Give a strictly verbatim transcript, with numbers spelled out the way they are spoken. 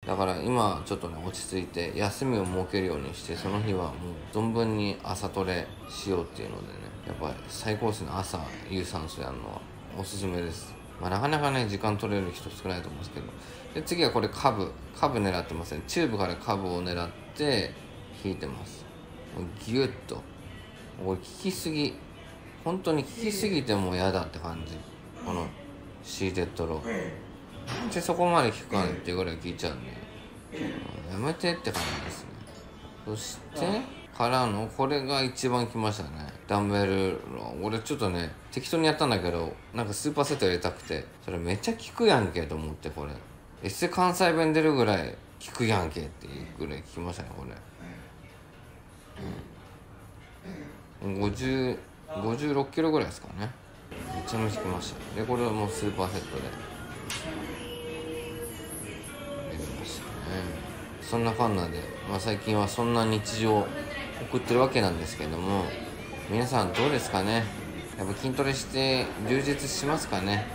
だから今ちょっとね落ち着いて休みを設けるようにして、その日はもう存分に朝トレしようっていうのでね、やっぱり最高ですね。朝有酸素やるのはおすすめです。まあなかなかね時間取れる人少ないと思うんですけど。で次はこれカブカブ狙ってますね。チューブからカブを狙って引いてます。もうギュッと、これ効きすぎ、本当に効きすぎても嫌だって感じ、このシーテッドローでそこまで効くかねっていうぐらい効いちゃうんで、やめてって感じですね。そしてからのこれが一番きましたね。ダンベル。俺ちょっとね適当にやったんだけど、なんかスーパーセット入れたくて、それめっちゃ効くやんけと思って、これエス関西弁出るぐらい効くやんけっていうぐらい効きましたねこれ、うん、ごじゅう、ごじゅうろっキロぐらいですかね。めちゃめちゃ効きました。でこれはもうスーパーセットでやりましたね。そんなこんなで、まあ、最近はそんな日常を送ってるわけなんですけども、皆さんどうですかね。やっぱ筋トレして充実しますかね。